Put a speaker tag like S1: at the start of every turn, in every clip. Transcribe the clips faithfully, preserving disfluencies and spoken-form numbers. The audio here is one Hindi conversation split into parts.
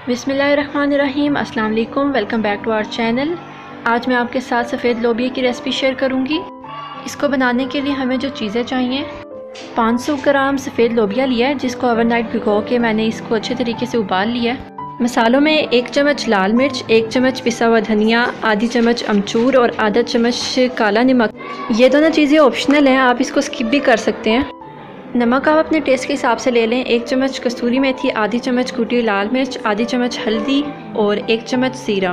S1: बिस्मिल्लाहिर्रहमानिर्रहीम। अस्सलाम वालेकुम, welcome back to our channel. आज मैं आपके साथ सफ़ेद लोबिया की रेसिपी शेयर करूंगी। इसको बनाने के लिए हमें जो चीज़ें चाहिए, पाँच सौ ग्राम सफ़ेद लोबिया लिया है जिसको ओवरनाइट भिगो के मैंने इसको अच्छे तरीके से उबाल लिया है। मसालों में एक चम्मच लाल मिर्च, एक चम्मच पिसा हुआ धनिया, आधी चम्मच अमचूर और आधा चम्मच काला नमक। ये दोनों चीज़ें ऑप्शनल हैं, आप इसको स्किप भी कर सकते हैं। नमक आप अपने टेस्ट के हिसाब से ले लें। एक चम्मच कस्तूरी मेथी, आधी चम्मच कुटी हुई लाल मिर्च, आधी चम्मच हल्दी और एक चम्मच जीरा।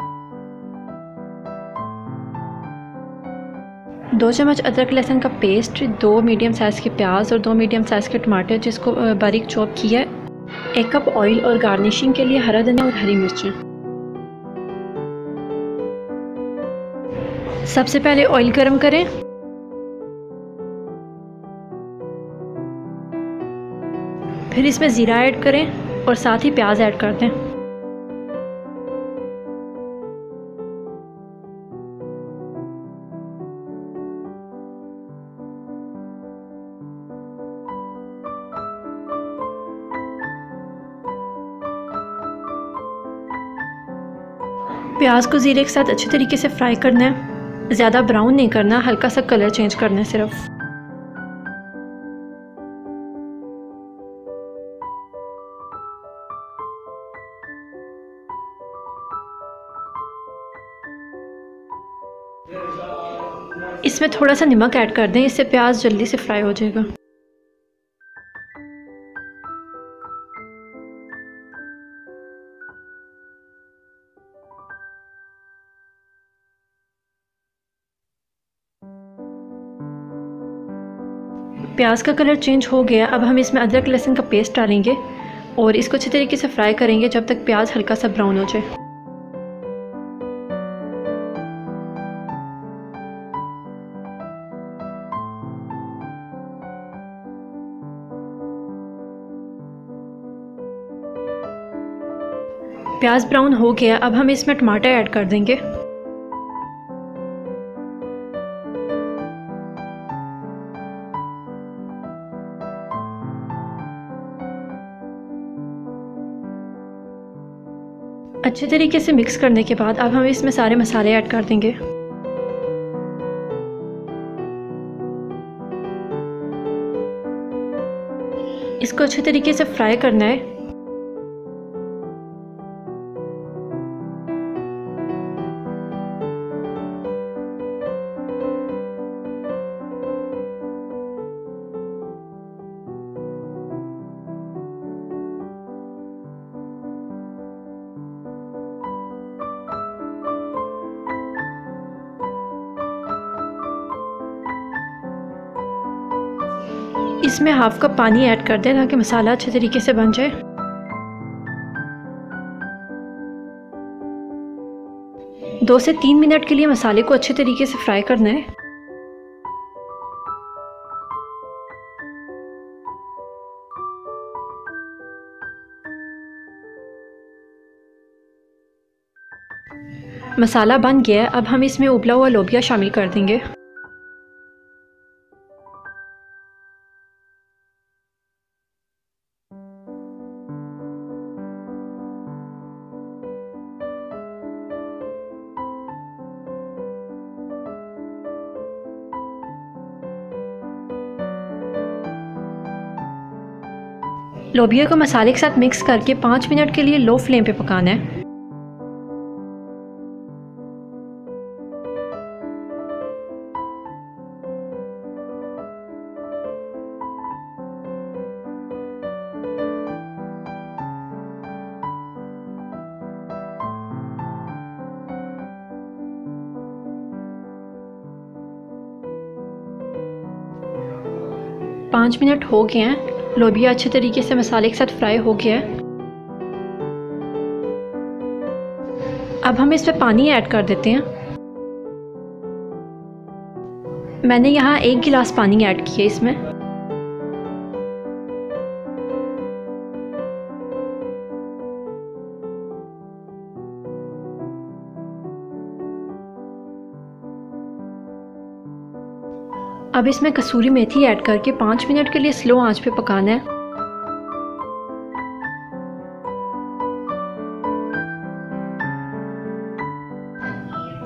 S1: दो चम्मच अदरक लहसुन का पेस्ट, दो मीडियम साइज़ के प्याज और दो मीडियम साइज़ के टमाटर जिसको बारीक चॉप किया है, एक कप ऑयल और गार्निशिंग के लिए हरा धनिया और हरी मिर्चें। सबसे पहले ऑयल गर्म करें। फिर इसमें ज़ीरा ऐड करें और साथ ही प्याज ऐड कर दें। प्याज को ज़ीरे के साथ अच्छे तरीके से फ्राई करना है, ज़्यादा ब्राउन नहीं करना, हल्का सा कलर चेंज करना है सिर्फ। इसमें थोड़ा सा नमक ऐड कर दें, इससे प्याज जल्दी से फ्राई हो जाएगा। प्याज का कलर चेंज हो गया। अब हम इसमें अदरक लहसुन का पेस्ट डालेंगे और इसको अच्छे तरीके से फ्राई करेंगे जब तक प्याज हल्का सा ब्राउन हो जाए। प्याज ब्राउन हो गया। अब हम इसमें टमाटर ऐड कर देंगे। अच्छे तरीके से मिक्स करने के बाद अब हम इसमें सारे मसाले ऐड कर देंगे। इसको अच्छे तरीके से फ्राई करना है। इसमें हाफ कप पानी ऐड कर दें ताकि मसाला अच्छे तरीके से बन जाए। दो से तीन मिनट के लिए मसाले को अच्छे तरीके से फ्राई करना है। मसाला बन गया है। अब हम इसमें उबला हुआ लोबिया शामिल कर देंगे। लोबिया को मसाले के साथ मिक्स करके पाँच मिनट के लिए लो फ्लेम पे पकाना है। पाँच मिनट हो गए हैं। लोबिया अच्छे तरीके से मसाले के साथ फ्राई हो गया है। अब हम इसमें पानी ऐड कर देते हैं। मैंने यहाँ एक गिलास पानी ऐड किया इसमें। अब इसमें कसूरी मेथी ऐड करके पाँच मिनट के लिए स्लो आंच पे पकाना है।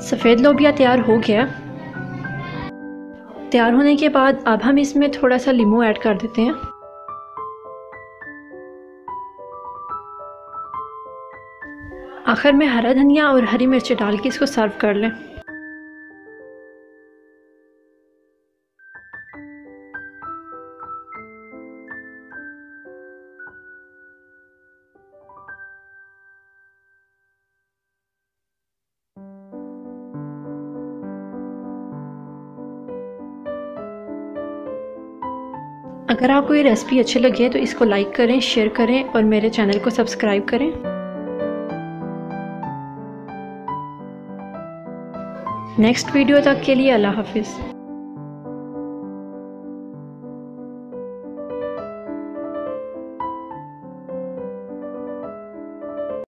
S1: सफ़ेद लोबिया तैयार हो गया। तैयार होने के बाद अब हम इसमें थोड़ा सा लीमू ऐड कर देते हैं। आखिर में हरा धनिया और हरी मिर्च डाल के इसको सर्व कर लें। अगर आपको ये रेसिपी अच्छी लगे तो इसको लाइक करें, शेयर करें और मेरे चैनल को सब्सक्राइब करें। नेक्स्ट वीडियो तक के लिए अल्लाह हाफिज़।